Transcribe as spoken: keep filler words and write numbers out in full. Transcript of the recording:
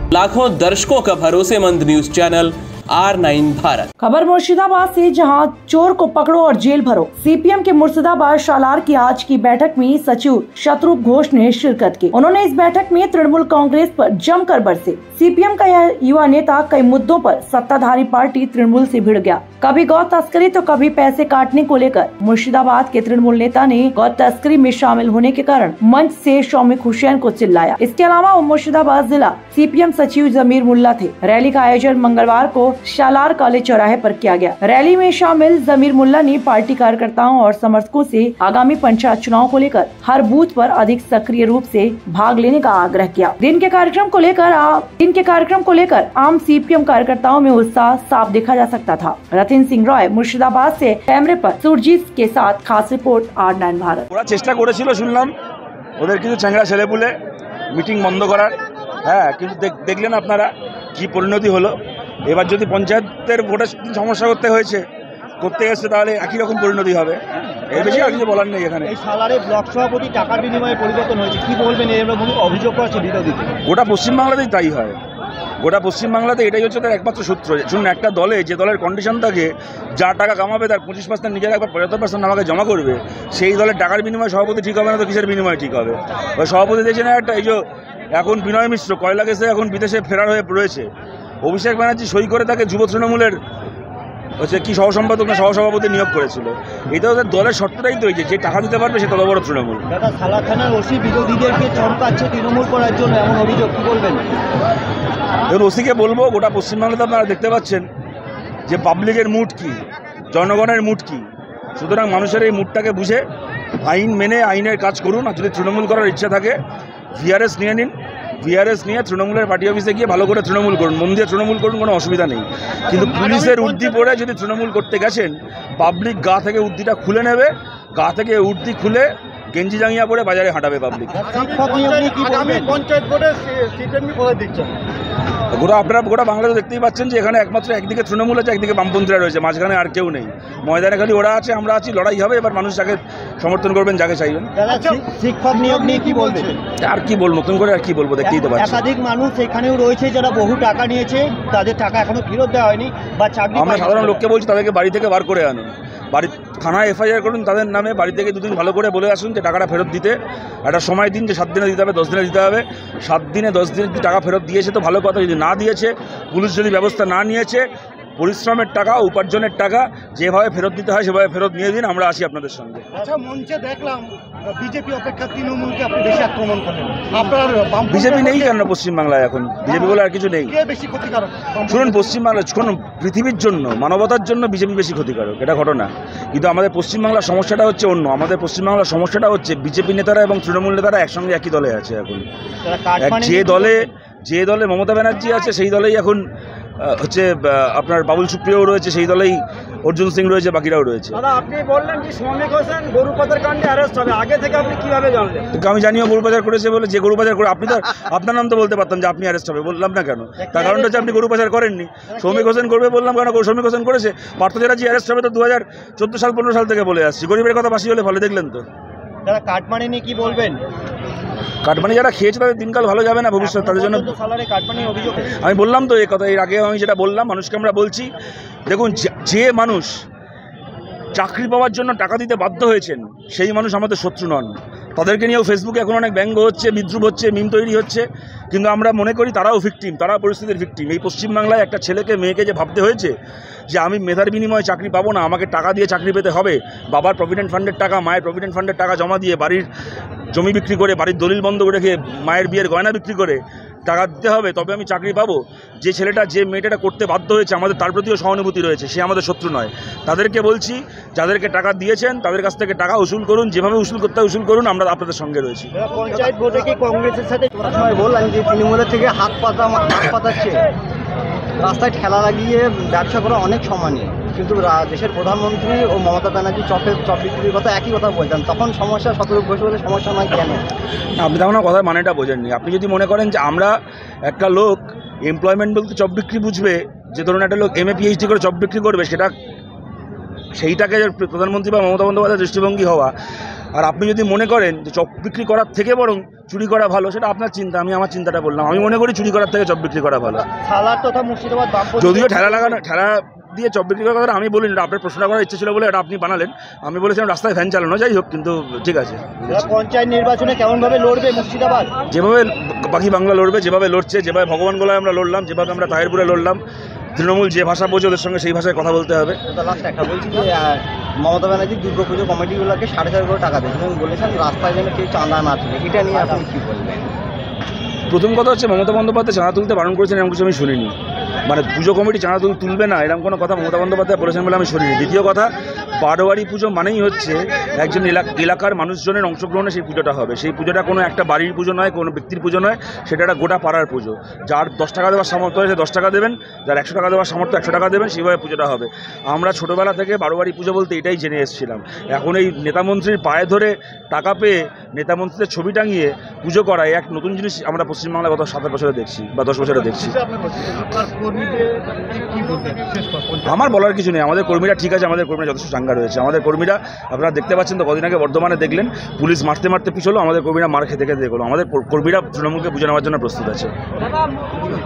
लाखों दर्शकों का भरोसेमंद news channel R nine Bharat. खबर मुर्शिदाबाद से, जहां चोर को पकड़ो और जेल भरो। सीपीएम के मुर्शिदाबाद शालार की आज की बैठक में सचिव शत्रुघ्न घोष ने शिरकत की। उन्होंने इस बैठक में तृणमूल कांग्रेस पर जमकर बरसे। सीपीएम का यह युवा नेता कई मुद्दों पर सत्ताधारी पार्टी तृणमूल से भिड़ गया। कभी गौ तस्करी तो कभी पैसे काटने को लेकर मुर्शिदाबाद के तृणमूल नेता ने गौ तस्करी में शामिल होने के कारण मंच से शौमिक हुसैन को चिल्लाया। इसके अलावा वो मुर्शिदाबाद जिला सीपीएम सचिव जमीर मुल्ला थे। रैली का आयोजन मंगलवार को शालार कॉलेज चौराहे पर किया गया। रैली में शामिल जमीर मुल्ला ने पार्टी कार्यकर्ताओं और समर्थकों से आगामी पंचायत चुनाव को लेकर हर बूथ पर अधिक सक्रिय रूप से भाग लेने का आग्रह किया। दिन के कार्यक्रम को लेकर दिन के कार्यक्रम को लेकर आम सीपीएम कार्यकर्ताओं में उत्साह साफ देखा जा सकता था। रतिन सिंह रॉय, मुर्शिदाबाद से कैमरे पर सुरजीत के साथ खास रिपोर्ट आर नाइन भारत। ওরা চেষ্টা করেছিল শুনলাম, ওদের কিছু চ্যাংড়া ছেলেপুলে মিটিং বন্ধ করার, হ্যাঁ কিন্তু দেখলেন আপনারা কি পরিণতি হলো। এবার যদি পঞ্চায়েতের ভোটের সমস্যা করতে হয়েছে করতে গেছে তাহলে একই রকম পরিণতি হবে। এর বেশি আর কিছু বলার নেই। এখানে এই সালারে ব্লক সভাপতি টাকার বিনিময়ে পরিবর্তন হয়েছে, কি বলবেন? এরকম অভিযোগ করেছে বিরোধী। গোটা পশ্চিমবাংলাতেই তাই হয়, গোটা পশ্চিমবাংলাতে এটাই হচ্ছে তার একমাত্র সূত্র। শুনুন, একটা দলে যে দলের কন্ডিশন থাকে যা টাকা কামাবে তার পঁচিশ পার্সেন্ট নিজের একবার পঁচাত্তর পার্সেন্ট আমাকে জমা করবে, সেই দলের টাকার বিনিময়ে সভাপতি ঠিক হবে না তো কিসের বিনিময়ে ঠিক হবে? ওই সভাপতি দেখছে না একটা, এই যে এখন বিনয় মিশ্র কয়লা গেছে এখন বিদেশে ফেরার হয়ে রয়েছে, অভিষেক ব্যানার্জি সই করে তাকে যুব তৃণমূলের হচ্ছে কি সহসম্পাদক না সহসভাপতি নিয়োগ করেছিল। এটা ওদের দলের শর্তটাই তো, যে টাকা দিতে পারবে সে তত বড় তৃণমূল। দাদা, সালার থানার ওসি বিরোধীদেরকে চমকাচ্ছে তৃণমূল করার জন্য, এমন অভিযোগ, কি বলবেন? দেখুন, ওসিকে বলবো গোটা পশ্চিমবাংলাতে আপনারা দেখতে পাচ্ছেন যে পাবলিকের মুড কি, জনগণের মুড কি। সুতরাং মানুষের এই মুডটাকে বুঝে আইন মেনে আইনের কাজ করুন। আর যদি তৃণমূল করার ইচ্ছা থাকে ভিআরএস নিয়ে নিন, ভিআরএস নিয়ে তৃণমূলের পার্টি অফিসে গিয়ে ভালো করে তৃণমূল করুন, মন দিয়ে তৃণমূল করুন, কোনো অসুবিধা নেই। কিন্তু পুলিশের উর্দি পরে যদি তৃণমূল করতে গেছেন, পাবলিক গা থেকে উর্দিটা খুলে নেবে, গা থেকে উর্দি খুলে গেঞ্জি জাঙ্গিয়া পরে বাজারে হাঁটাবে পাবলিক। গোটা আপনারা গোটা বাংলাদেশে দেখতেই পাচ্ছেন যে এখানে একমাত্র একদিকে তৃণমূল আছে, একদিকে বামপন্থীরা রয়েছে, মাঝখানে আর কেউ নেই। ময়দানে খালি ওরা আছে, আমরা আছি, লড়াই হবে। এবার মানুষ যাকে সমর্থন করবেন, যাকে চাইবেন। শিক্ষক নিয়োগ নিয়ে কি বলবেন? আর কি বলবো, নতুন করে আর কি বলবো, দেখতেই তো পাচ্ছি। একাধিক মানুষ এখানেও রয়েছে যারা বহু টাকা নিয়েছে, তাদের টাকা এখনো ফেরত দেওয়া হয়নি বা চাকরি। আমরা সাধারণ লোককে বলছি তাদেরকে বাড়ি থেকে বার করে আনুন, বাড়ি থানায় এফআইআর করুন তাদের নামে, বাড়ি থেকে দুদিন ভালো করে বলে আসুন যে টাকাটা ফেরত দিতে। একটা সময় দিন যে সাত দিনে দিতে হবে, দশ দিনে দিতে হবে। সাত দিনে দশ দিনে যদি টাকা ফেরত দিয়েছে তো ভালো কথা, যদি না দিয়েছে, পুলিশ যদি ব্যবস্থা না নিয়েছে, পরিশ্রমের টাকা, উপার্জনের টাকা যেভাবে ফেরত দিতে হয় সেভাবে ফেরত নিয়ে দিন, আমরা আসি আপনাদের সঙ্গে। আচ্ছা, মঞ্চে দেখলাম বিজেপি অপেক্ষা তৃণমূলকে আপনি বেশি আক্রমণ করেন। আপনার বিজেপি নেই কেন পশ্চিমবাংলায়? এখন বিজেপি বলে আর কিছু নেই। বেশি ক্ষতিকারক শুনুন, পশ্চিমবাংলায় কোন পৃথিবীর জন্য, মানবতার জন্য বিজেপি বেশি ক্ষতিকারক, এটা ঘটনা। কিন্তু আমাদের পশ্চিমবাংলার সমস্যাটা হচ্ছে অন্য। আমাদের পশ্চিমবাংলার সমস্যাটা হচ্ছে বিজেপি নেতারা এবং তৃণমূল নেতারা একসঙ্গে একই দলে আছে এখন। যে দলে যে দলে মমতা ব্যানার্জি আছে সেই দলেই এখন হচ্ছে আপনার বাবুল সুপ্রিয়ও রয়েছে, সেই দলেই অর্জুন সিং রয়েছে, বাকিরাও রয়েছে। আপনি বললেন যে শ্রমিক হোসেন গরু পাচার কাণ্ডে অ্যারেস্ট হবে, আগে থেকে আপনি কিভাবে জানলেন? আমি জানিও গরু পাচার করেছে বলে। যে গরু পাচার করে, আপনি তো আপনার নাম তো বলতে পারতাম যে আপনি অ্যারেস্ট হবে, বললাম না কেন? তার কারণটা হচ্ছে আপনি গরু পাচার করেননি। শ্রমিক হোসেন করবে বললাম কেন? শ্রমিক হোসেন করেছে। পার্থ চ্যাটার্জি অ্যারেস্ট হবে তো দু হাজার চোদ্দো সাল পনেরো সাল থেকে বলে আসছি। গরিবের কথা বাসি হলে ফলে দেখলেন তো। যারা কাটমানি নিয়ে কি বলবেন? কাটমানি যারা খেয়েছে তাদের দিনকাল ভালো যাবে না, ভবিষ্যৎ তাদের জন্য। আমি বললাম তো এই কথা, এর আগে আমি যেটা বললাম মানুষকে আমরা বলছি, দেখুন যে মানুষ চাকরি পাওয়ার জন্য টাকা দিতে বাধ্য হয়েছেন সেই মানুষ আমাদের শত্রু নন। তাদেরকে নিয়েও ফেসবুকে এখন অনেক ব্যঙ্গ হচ্ছে, বিদ্রুপ হচ্ছে, মিম তৈরি হচ্ছে, কিন্তু আমরা মনে করি তারাও ভিকটিম, তারা পরিস্থিতির ভিকটিম। এই পশ্চিমবাংলায় একটা ছেলেকে মেয়েকে যে ভাবতে হয়েছে যে আমি মেধার বিনিময়ে চাকরি পাবো না, আমাকে টাকা দিয়ে চাকরি পেতে হবে, বাবার প্রভিডেন্ট ফান্ডের টাকা, মায়ের প্রভিডেন্ট ফান্ডের টাকা জমা দিয়ে, বাড়ির জমি বিক্রি করে, বাড়ির দলিল বন্ধ রেখে, মায়ের বিয়ের গয়না বিক্রি করে টাকা দিতে হবে তবে আমি চাকরি পাবো। যে ছেলেটা যে মেয়েটা করতে বাধ্য হয়েছে, আমাদের তার প্রতিও সহানুভূতি রয়েছে, সে আমাদের শত্রু নয়। তাদেরকে বলছি যাদেরকে টাকা দিয়েছেন তাদের কাছ থেকে টাকা উসুল করুন, যেভাবে উসুল করতে উসুল করুন, আমরা আপনাদের সঙ্গে রয়েছি। পঞ্চায়েত ভোটে কি কংগ্রেসের সাথে বললাম যে তৃণমূলের থেকে হাত পাতা হাত পাতাচ্ছে, রাস্তায় ঠেলা লাগিয়ে ব্যবসা করা অনেক সম্মানীয়, কিন্তু দেশের প্রধানমন্ত্রী ও মমতা ব্যানার্জি চপের চপ বিক্রির কথা একই কথা বলতেন, তখন সমস্যা শতরূপ ঘোষ বলে সমস্যা নয় কেন? আপনি তখন কথার মানেটা বোঝেননি। আপনি যদি মনে করেন যে আমরা একটা লোক এমপ্লয়মেন্ট বলতে চপ বিক্রি বুঝবে, যে ধরুন একটা লোক এম এ পিএইচডি করে চপ বিক্রি করবে, সেটা সেইটাকে প্রধানমন্ত্রী বা মমতা বন্দ্যোপাধ্যায়ের দৃষ্টিভঙ্গি হওয়া আর আপনি যদি মনে করেন যে চপ বিক্রি করার থেকে বরং চুরি করা ভালো, সেটা আপনার চিন্তা, আমি আমার চিন্তাটা বললাম। আমি মনে করি চুরি করার থেকে চপ বিক্রি করা ভালো। সালার তথা মুর্শিদাবাদ যদিও ঠেলা লাগানো ঠেলা দিয়ে চপ বিক্রি করার কথা আমি বলিনি, আপনার প্রশ্নটা করার ইচ্ছে ছিল বলে এটা আপনি বানালেন। আমি বলেছিলাম রাস্তায় ভ্যান চালানো, যাই হোক, কিন্তু ঠিক আছে। পঞ্চায়েত নির্বাচনে কেমনভাবে লড়বে মুর্শিদাবাদ? যেভাবে বাকি বাংলা লড়বে, যেভাবে লড়ছে, যেভাবে ভগবান গোলায় আমরা লড়লাম, যেভাবে আমরা তাহিরপুরে লড়লাম, তৃণমূল যে ভাষা বোঝে ওদের সঙ্গে সেই ভাষায় কথা বলতে হবে। লাস্ট একটা বলছি যে মমতা ব্যানার্জি দুর্গাপুজো কমিটিগুলোকে সাড়ে চার কোটি টাকা দিয়েছেন, বলেছেন রাস্তায় যেন কেউ চাঁদা না তুলে, এটা নিয়ে আপনি কী বলবেন? প্রথম কথা হচ্ছে মমতা বন্দ্যোপাধ্যায় চাঁদা তুলতে বারণ করেছেন এরকম কিছু আমি শুনিনি। মানে পুজো কমিটি চাঁদা তুল তুলবে না এরকম কোনো কথা মমতা বন্দ্যোপাধ্যায় বলেছেন বলে আমি শুনিনি। দ্বিতীয় কথা, বারোয়ারি পুজো মানেই হচ্ছে একজন এলাকার মানুষজনের অংশগ্রহণে সেই পুজোটা হবে। সেই পুজোটা কোনো একটা বাড়ির পুজো নয়, কোনো ব্যক্তির পুজো নয়, সেটা একটা গোটা পাড়ার পুজো। যার দশ টাকা দেওয়ার সামর্থ্য হয়েছে দশ টাকা দেবেন, যার একশো টাকা দেওয়ার সামর্থ্য একশো টাকা দেবেন, সেইভাবে পুজোটা হবে। আমরা ছোটোবেলা থেকে বারোয়ারি পুজো বলতে এটাই জেনে এসেছিলাম। এখন এই নেতামন্ত্রীর পায়ে ধরে টাকা পেয়ে নেতামন্ত্রীদের ছবি টাঙিয়ে পুজো করা এক নতুন জিনিস আমরা পশ্চিমবাংলায় গত সাত আট বছরে দেখছি বা দশ বছরে দেখছি। আমার বলার কিছু নেই, আমাদের কর্মীরা ঠিক আছে, আমাদের কর্মীরা যথেষ্ট চাঙ্গা রয়েছে। আমাদের কর্মীরা আপনারা দেখতে পাচ্ছেন তো, কদিন আগে বর্ধমানে দেখলেন পুলিশ মারতে মারতে পিছলো, আমাদের কর্মীরা মার খেতে খেতে দেখলো। আমাদের কর্মীরা তৃণমূলকে বুঝে নেওয়ার জন্য প্রস্তুত আছে।